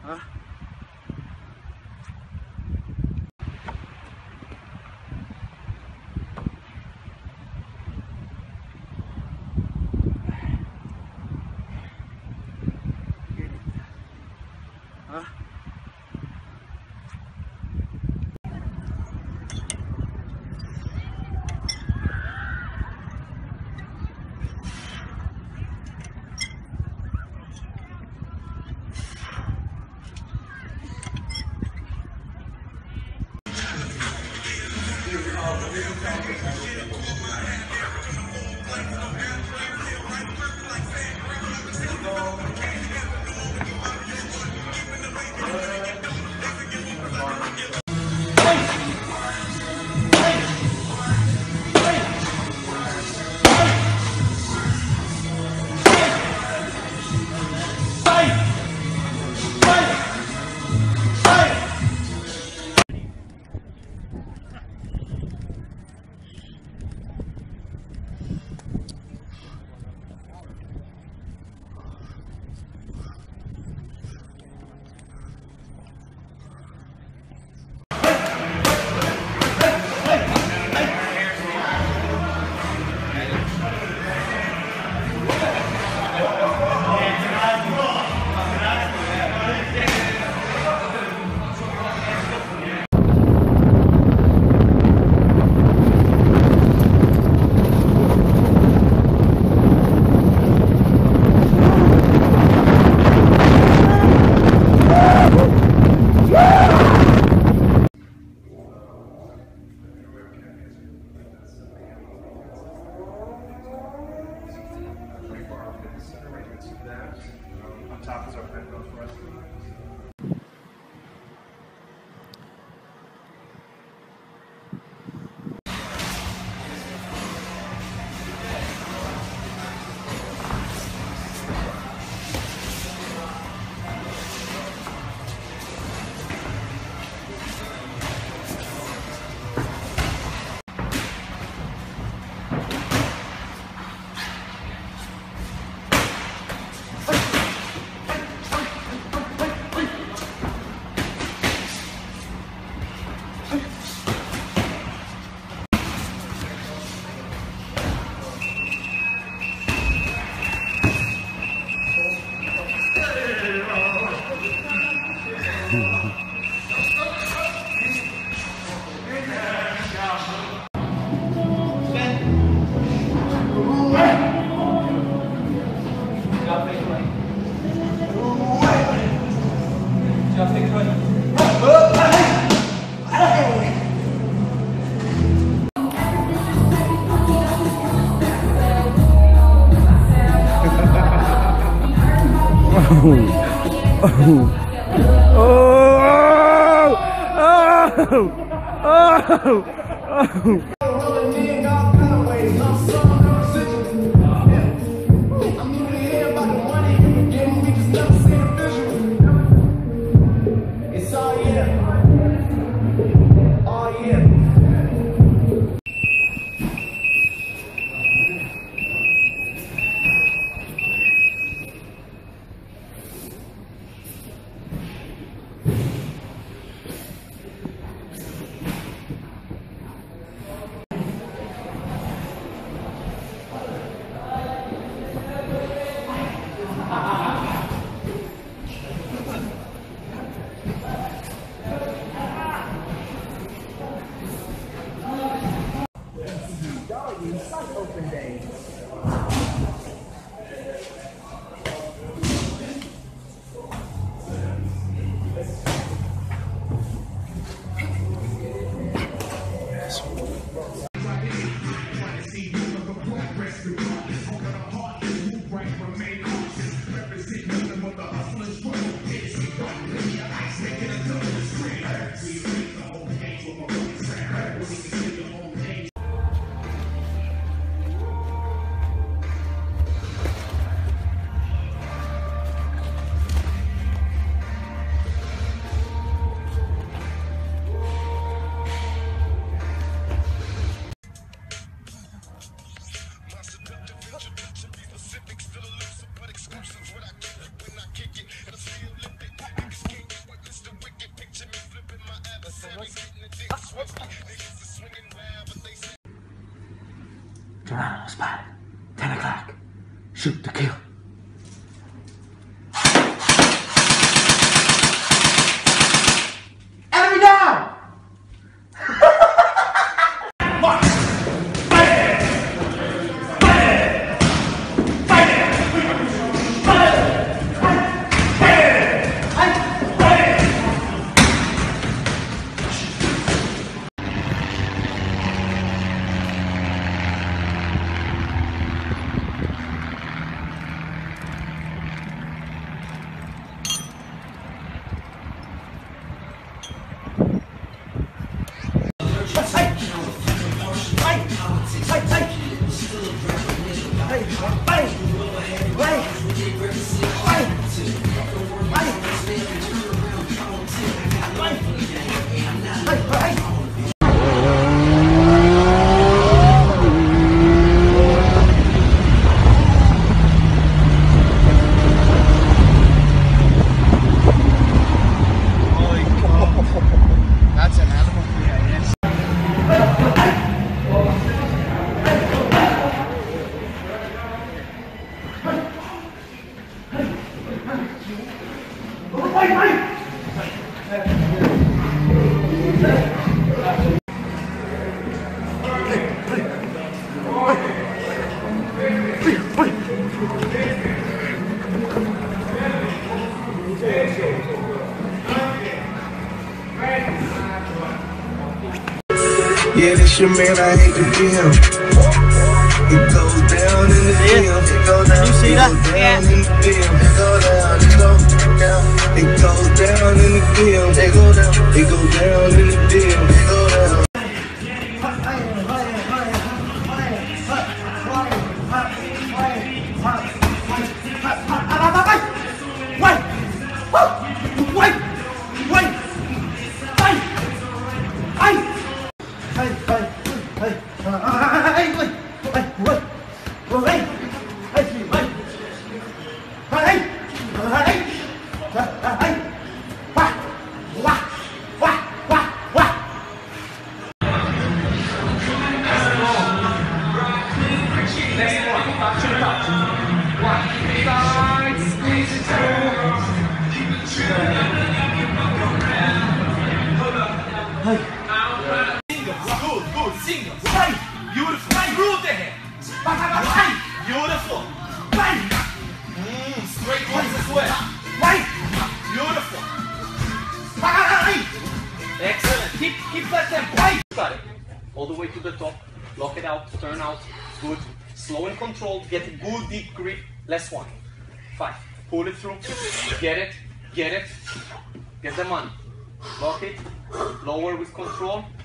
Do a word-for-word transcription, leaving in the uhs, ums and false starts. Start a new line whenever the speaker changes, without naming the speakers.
Huh? Huh?
On top is our pen note for us.
animal spotted. Ten o'clock. Shoot to kill. Enemy down!
That's an animal. Yeah, yes.
Yeah, this your man, I hate the deal. It goes down in the film. It goes down,
you see that?
down in the film. It goes down, it goes down. It goes down in the film. It go down, it goes down in the film. It go down.
Good, good, single. Right. Beautiful. Right. Root the head. Right. Beautiful. Right. Mm, straight ones as well. Right. Beautiful. Right. Excellent. Keep, keep that tempo. Right. Got it. All the way to the top. Lock it out. Turn out. Good. Slow and controlled. Get a good deep grip. Last one. Five. Pull it through. Get it. Get it. Get the money. Lock it. Lower with control.